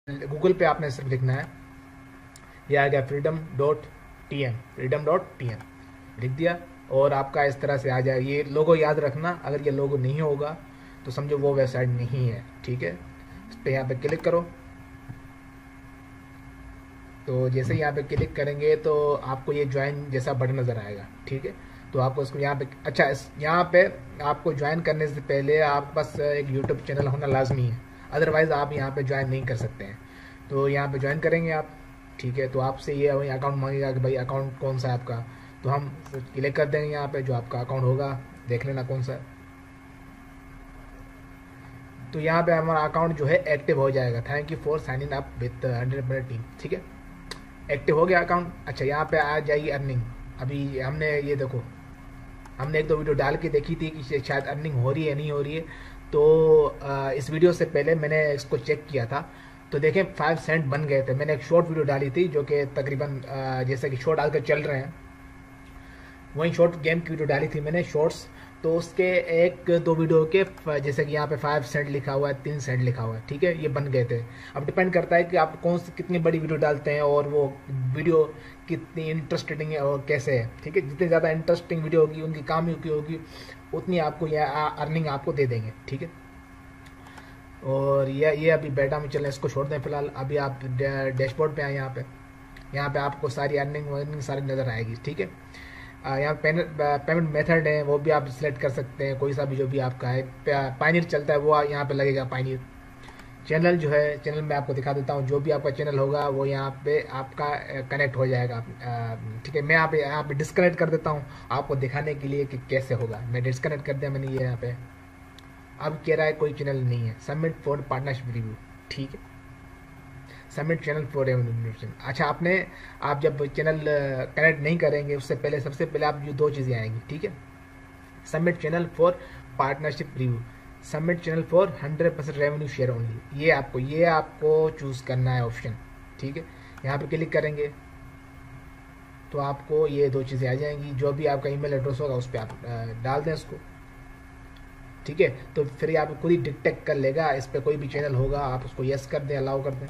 Google पे आपने सिर्फ लिखना है, ये आ गया freedom.tn लिख दिया और आपका इस तरह से आ जाए। ये लोगो याद रखना, अगर ये लोगो नहीं होगा तो समझो वो वेबसाइट नहीं है। ठीक है, इस पर यहाँ पे क्लिक करो। तो जैसे यहाँ पे क्लिक करेंगे तो आपको ये ज्वाइन जैसा बटन नज़र आएगा। ठीक है, तो आपको इसको यहाँ पे अच्छा यहाँ पे आपको ज्वाइन करने से पहले आप बस एक यूट्यूब चैनल होना लाजमी है, अदरवाइज़ आप यहाँ पे ज्वाइन नहीं कर सकते हैं। तो यहाँ पे ज्वाइन करेंगे आप। ठीक है, तो आपसे ये अकाउंट मांगेगा कि भाई अकाउंट कौन सा है आपका, तो हम क्लिक कर देंगे यहाँ पे जो आपका अकाउंट होगा, देख लेना कौन सा है। तो यहाँ पे हमारा अकाउंट जो है एक्टिव हो जाएगा। Thank you for sign in up with 100 team. ठीक है, एक्टिव हो गया अकाउंट। अच्छा, यहाँ पे आ जाएगी अर्निंग। अभी हमने ये देखो, हमने एक दो वीडियो डाल के देखी थी कि शायद अर्निंग हो रही है नहीं हो रही है। तो इस वीडियो से पहले मैंने इसको चेक किया था, तो देखें 5 सेंट बन गए थे। मैंने एक शॉर्ट वीडियो डाली थी जो कि तकरीबन जैसे कि शॉर्ट आजकल चल रहे हैं, वहीं शॉर्ट गेम की वीडियो डाली थी मैंने शॉर्ट्स। तो उसके एक दो वीडियो के जैसे कि यहाँ पे 5 सेंट लिखा हुआ है, 3 सेंट लिखा हुआ है। ठीक है, ये बन गए थे। अब डिपेंड करता है कि आप कौन सी कितनी बड़ी वीडियो डालते हैं और वो वीडियो कितनी इंटरेस्टिंग है और कैसे है। ठीक है, जितनी ज़्यादा इंटरेस्टिंग वीडियो होगी, उनकी काम की होगी, उतनी आपको यह अर्निंग आपको दे देंगे। ठीक है, और ये अभी बेटा में चल रहे हैं, इसको छोड़ दें फिलहाल। अभी आप डैशबोर्ड पे आए, यहाँ पे आपको सारी अर्निंग सारी नज़र आएगी। ठीक है, यहाँ पेमेंट मेथड है, वो भी आप सिलेक्ट कर सकते हैं, कोई सा भी जो भी आपका है। पायनियर चलता है वो यहाँ पे लगेगा पायनियर। चैनल जो है, चैनल में आपको दिखा देता हूँ, जो भी आपका चैनल होगा वो यहाँ पे आपका कनेक्ट हो जाएगा। ठीक है, मैं यहाँ पे डिस्कनेक्ट कर देता हूँ आपको दिखाने के लिए कि कैसे होगा। मैं डिस्कनेक्ट कर दिया मैंने ये यहाँ पे। अब कह रहा है कोई चैनल नहीं है, सबमिट फॉर पार्टनरशिप रिव्यू। ठीक है, सबमिट चैनल फॉर रेवेन्यू। अच्छा, आप जब चैनल कनेक्ट नहीं करेंगे उससे पहले सबसे पहले आप ये दो चीज़ें आएंगी। ठीक है, submit channel for partnership review, submit channel for 100% revenue share only. ये आपको चूज़ करना है ऑप्शन। ठीक है, यहाँ पे क्लिक करेंगे तो आपको ये दो चीज़ें आ जाएंगी। जो भी आपका ईमेल एड्रेस होगा उस पर आप डाल दें उसको। ठीक है, तो फिर आप खुद ही डिटेक्ट कर लेगा, इस पर कोई भी चैनल होगा आप उसको यस कर दें, अलाउ कर दें,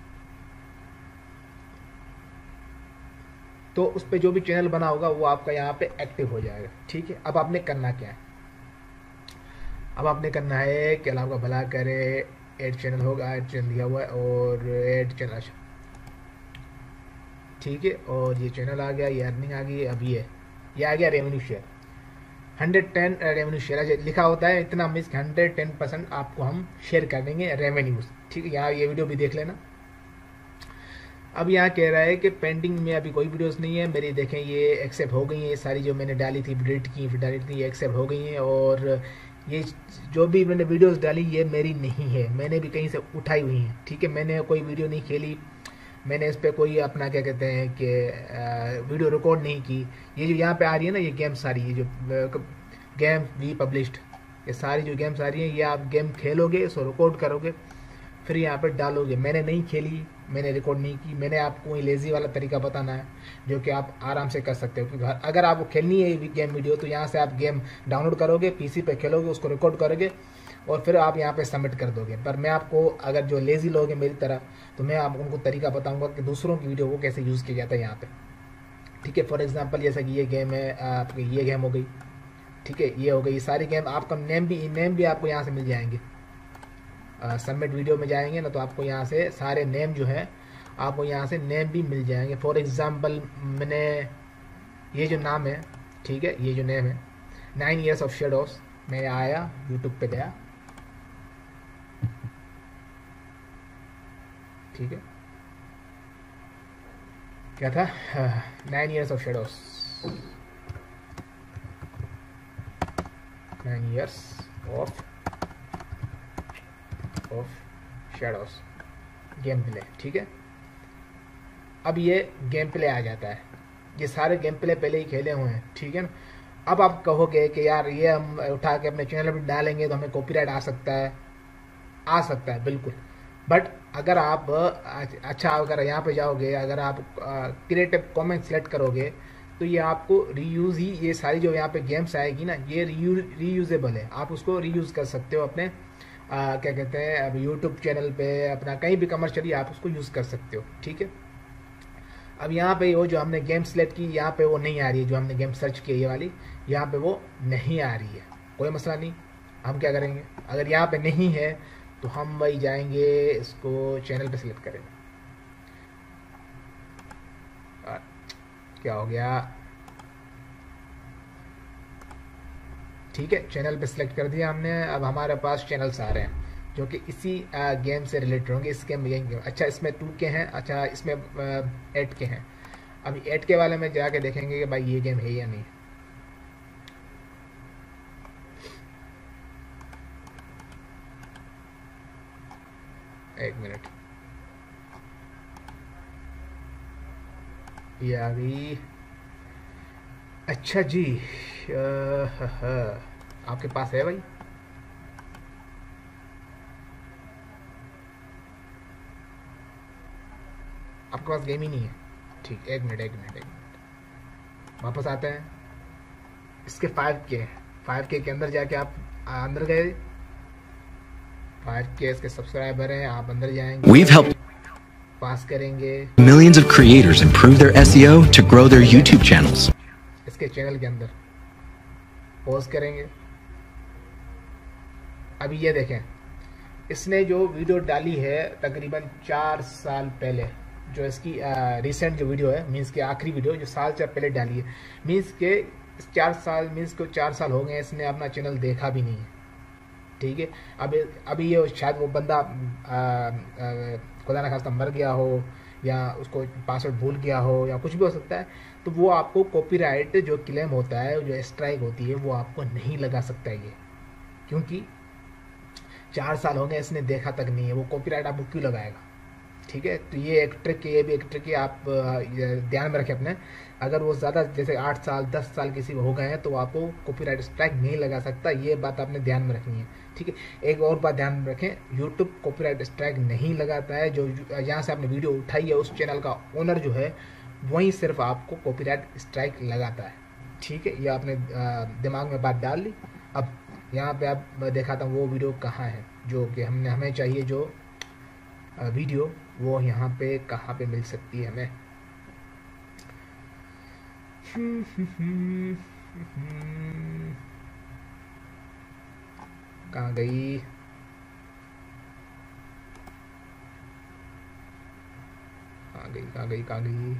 तो उस पर जो भी चैनल बना होगा वो आपका यहाँ पे एक्टिव हो जाएगा। ठीक है, अब आपने करना क्या है, अब आपने करना है कि अल्लाह का भला करे, ऐड चैनल होगा, ऐड चैनल दिया हुआ है और ऐड चैनल। ठीक है, और ये चैनल आ गया, ये अर्निंग आ गई। अब ये आ गया रेवेन्यू शेयर 110 रेवेन्यू शेयर लिखा होता है, इतना मीन्स 110% आपको हम शेयर कर देंगे रेवेन्यूज। ठीक है, यहाँ ये वीडियो भी देख लेना। अब यहाँ कह रहा है कि पेंडिंग में अभी कोई वीडियोस नहीं है मेरी। देखें ये एक्सेप्ट हो गई हैं, ये सारी जो मैंने डाली थी डिलीट की फिर डाली थी, ये एक्सेप्ट हो गई हैं। और ये जो भी मैंने वीडियोस डाली ये मेरी नहीं है, मैंने भी कहीं से उठाई हुई हैं। ठीक है, मैंने कोई वीडियो नहीं खेली, मैंने इस पर कोई अपना क्या कहते हैं कि वीडियो रिकॉर्ड नहीं की। ये जो यहाँ पे आ रही है ना, ये गेम सारी, ये जो गेम वी पब्लिश्ड, ये सारी जो गेम्स आ रही हैं, ये आप गेम खेलोगे, इसको रिकॉर्ड करोगे, फिर यहाँ पर डालोगे। मैंने नहीं खेली, मैंने रिकॉर्ड नहीं की, मैंने आपको ये लेज़ी वाला तरीका बताना है जो कि आप आराम से कर सकते हो। क्योंकि अगर आपको खेलनी है गेम वीडियो तो यहाँ से आप गेम डाउनलोड करोगे, पीसी पे खेलोगे, उसको रिकॉर्ड करोगे और फिर आप यहाँ पे सबमिट कर दोगे। पर मैं आपको, अगर जो लेज़ी लोग हैं मेरी तरह, तो मैं आप उनको तरीका बताऊँगा कि दूसरों की वीडियो को कैसे यूज़ किया जाता है यहाँ पर। ठीक है, फॉर एग्जाम्पल जैसा कि ये गेम है, आपकी ये गेम हो गई। ठीक है, ये हो गई, सारी गेम आपका नेम भी आपको यहाँ से मिल जाएंगे। सबमिट वीडियो में जाएंगे ना तो आपको यहाँ से सारे नेम जो है, आपको यहाँ से नेम भी मिल जाएंगे। फॉर एग्जांपल मैंने ये जो नाम है, ठीक है, ये जो नेम है 9 Years of Shadows, मैं आया यूट्यूब पे गया। ठीक है, क्या था, 9 Years of Shadows, 9 Years of shadows game play. ठीक है, अब ये गेम प्ले आ जाता है, ये सारे गेम प्ले पहले ही खेले हुए हैं। ठीक है ना, अब आप कहोगे कि यार ये हम उठा के अपने चैनल पर डालेंगे तो हमें कॉपीराइट आ सकता है बिल्कुल। बट अगर आप अच्छा अगर यहाँ पे जाओगे, अगर आप क्रिएटिव कॉमेंट सेलेक्ट करोगे तो ये आपको रीयूज़ ही, ये सारी जो यहाँ पे गेम्स आएगी ना, ये रीयूजेबल है, आप उसको रीयूज़ कर सकते हो अपने क्या कहते हैं, अब यूट्यूब चैनल पे अपना कहीं भी कमर्शियली आप उसको यूज़ कर सकते हो, ठीक है। अब यहाँ पे वो जो हमने गेम सेलेक्ट की यहाँ पे वो नहीं आ रही है, जो हमने गेम सर्च की ये वाली यहाँ पे वो नहीं आ रही है, कोई मसला नहीं। हम क्या करेंगे, अगर यहाँ पे नहीं है तो हम वही जाएंगे, इसको चैनल पे सिलेक्ट करेंगे। क्या हो गया, ठीक है, चैनल पे सिलेक्ट कर दिया हमने। अब हमारे पास चैनल्स आ रहे हैं जो कि इसी गेम से रिलेटेड होंगे, इस गेम में। अच्छा, इसमें 2 के हैं, अच्छा इसमें 8 के हैं। अभी 8 के वाले में जाके देखेंगे कि भाई ये गेम है या नहीं। एक मिनट, ये आ गई। अच्छा जी, आपके पास है भाई? आपके पास गेम ही नहीं है, ठीक। एक मिनट एक मिनट एक मिनट, वापस आते हैं। इसके 5K, 5K के अंदर जाके आप अंदर गए, 5K इसके सब्सक्राइबर हैं, आप अंदर जाएंगे, We've helped पास करेंगे millions of creators improve their SEO to grow their YouTube channels. इसके चैनल के अंदर, पॉज करेंगे। अभी ये देखें, इसने जो वीडियो डाली है तकरीबन 4 साल पहले, जो इसकी रिसेंट जो वीडियो है, मीन्स के आखिरी वीडियो जो साल 4 पहले डाली है, मीन्स के 4 साल, मीन्स को 4 साल हो गए इसने अपना चैनल देखा भी नहीं है, ठीक है। अभी ये शायद वो बंदा खुदा ना खास्ता मर गया हो, या उसको पासवर्ड भूल गया हो, या कुछ भी हो सकता है, तो वो आपको कॉपीराइट जो क्लेम होता है, जो स्ट्राइक होती है, वो आपको नहीं लगा सकता ये, क्योंकि 4 साल हो गए इसने देखा तक नहीं है, वो कॉपीराइट आपको क्यों लगाएगा, ठीक है। तो ये एक ट्रिक है, ये भी एक ट्रिक है, आप ध्यान में रखें अपने। अगर वो ज़्यादा जैसे 8 साल 10 साल किसी को हो गए हैं तो आपको कॉपीराइट स्ट्राइक नहीं लगा सकता, ये बात आपने ध्यान में रखनी है, ठीक है। एक और बात ध्यान में रखें, यूट्यूब कॉपीराइट स्ट्राइक नहीं लगाता है, जो जहाँ से आपने वीडियो उठाई है उस चैनल का ओनर जो है वहीं सिर्फ आपको कॉपीराइट स्ट्राइक लगाता है, ठीक है। ये आपने दिमाग में बात डाल ली। अब यहाँ पे आप दिखाता हूँ वो वीडियो कहाँ है जो कि हमें चाहिए, जो वीडियो वो यहाँ पे कहाँ पे मिल सकती है हमें। कहाँ गई, कहाँ गई कहाँ गई कहाँ गई,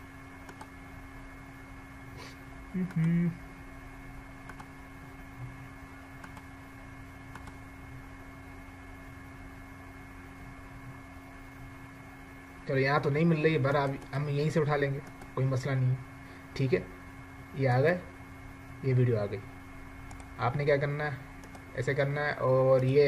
चलो यहाँ तो नहीं मिल रही है, भरा हम यहीं से उठा लेंगे, कोई मसला नहीं है, ठीक है। ये आ गए, ये वीडियो आ गई। आपने क्या करना है, ऐसे करना है, और ये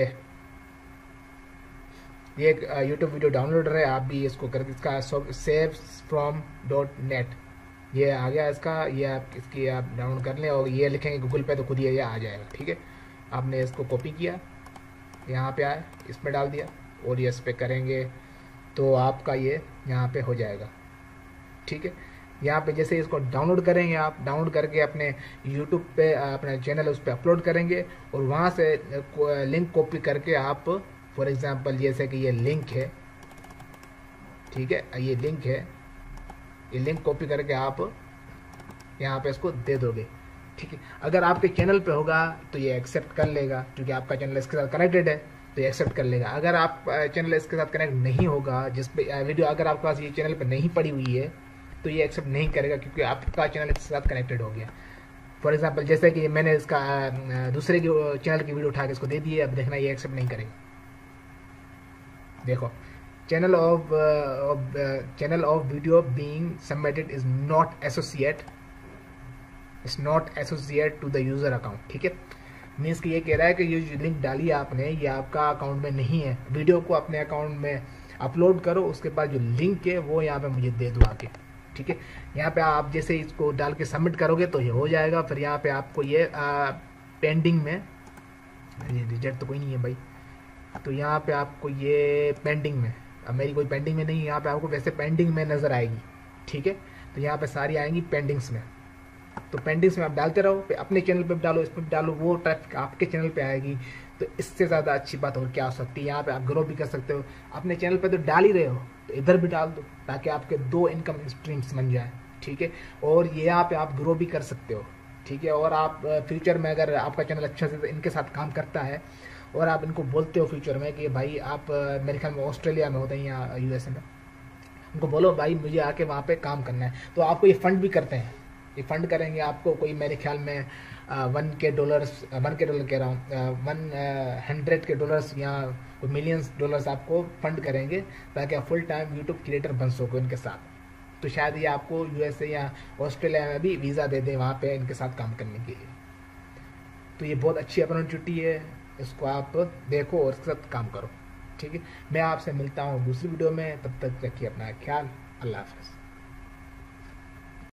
एक यूट्यूब वीडियो डाउनलोडर है, आप भी इसको करके इसका savefrom.net ये आ गया इसका, ये आप इसकी आप डाउनलोड कर लें, और ये लिखेंगे गूगल पे तो खुद ये आ जाएगा, ठीक है। आपने इसको कॉपी किया, यहाँ पे आए, इसमें डाल दिया, और ये इस पर करेंगे तो आपका ये यहाँ पे हो जाएगा, ठीक है। यहाँ पे जैसे इसको डाउनलोड करेंगे, आप डाउनलोड करके अपने YouTube पे अपना चैनल उस पर अपलोड करेंगे, और वहाँ से लिंक कॉपी करके आप, फॉर एग्जांपल जैसे कि ये लिंक है, ठीक है, ये लिंक है, ये लिंक कॉपी करके आप यहाँ पे इसको दे दोगे, ठीक है। अगर आपके चैनल पे होगा तो ये एक्सेप्ट कर लेगा, क्योंकि आपका चैनल इसके साथ कनेक्टेड है, तो ये एक्सेप्ट कर लेगा। अगर आप चैनल इसके साथ कनेक्ट नहीं होगा, जिस पे वीडियो अगर आपके पास ये चैनल पे नहीं पड़ी हुई है, तो ये एक्सेप्ट नहीं करेगा, क्योंकि आपका चैनल इसके साथ कनेक्टेड हो गया। फॉर एग्जांपल जैसे कि मैंने इसका दूसरे की चैनल की वीडियो उठा के इसको दे दी है, अब देखना ये एक्सेप्ट नहीं करेगा। देखो, channel of video being submitted is not associate to the user account, ठीक है। मीन्स कि ये कह रहा है कि ये जो लिंक डाली है आपने, ये आपका अकाउंट में नहीं है। वीडियो को अपने अकाउंट में अपलोड करो, उसके बाद जो लिंक है वो यहाँ पे मुझे दे दो आके, ठीक है। यहाँ पे आप जैसे इसको डाल के सबमिट करोगे तो ये हो जाएगा। फिर यहाँ पे आपको ये पेंडिंग में, ये रिजेक्ट तो कोई नहीं है भाई, तो यहाँ पे आपको ये पेंडिंग में, अब मेरी कोई पेंडिंग में नहीं है, यहाँ पे आपको वैसे पेंडिंग में नज़र आएगी, ठीक है। तो यहाँ पे सारी आएंगी पेंडिंग्स में, तो पेंडिंग्स में आप डालते रहो, अपने चैनल पे भी डालो, इस पर भी डालो, वो ट्रैफिक आपके चैनल पे आएगी। तो इससे ज़्यादा अच्छी बात और क्या हो सकती है। यहाँ पे आप ग्रो भी कर सकते हो, अपने चैनल पे तो डाल ही रहे हो तो इधर भी डाल दो, ताकि आपके 2 इनकम स्ट्रीम्स बन जाए, ठीक है। और ये यहाँ पे आप ग्रो भी कर सकते हो, ठीक है। और आप फ्यूचर में अगर आपका चैनल अच्छा से इनके साथ काम करता है और आप इनको बोलते हो फ्यूचर में कि भाई आप मेरे ख्याल में ऑस्ट्रेलिया में होते हैं या यूएसए में, उनको बोलो भाई मुझे आके वहाँ पे काम करना है, तो आपको ये फंड भी करते हैं। ये फंड करेंगे आपको, कोई मेरे ख्याल में $1 कह रहा हूँ, $100 या कोई $millions आपको फंड करेंगे, ताकि आप फुल टाइम यूट्यूब क्रिएटर बन सको इनके साथ। तो शायद ये आपको यूएसए या ऑस्ट्रेलिया में भी वीज़ा दे दें वहाँ पे इनके साथ काम करने के लिए। तो ये बहुत अच्छी अपॉर्चुनिटी है, इसको आप देखो और इसके साथ काम करो, ठीक है। मैं आपसे मिलता हूँ दूसरी वीडियो में, तब तक रखिए अपना ख्याल। अल्लाह हाफ़िज़।